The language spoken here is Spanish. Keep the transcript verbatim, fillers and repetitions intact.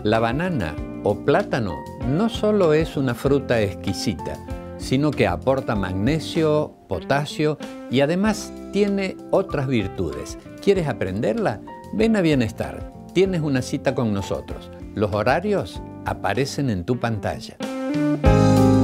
La banana o plátano no solo es una fruta exquisita, sino que aporta magnesio, potasio y además tiene otras virtudes. ¿Quieres aprenderla? Ven a Bienestar. Tienes una cita con nosotros. Los horarios aparecen en tu pantalla.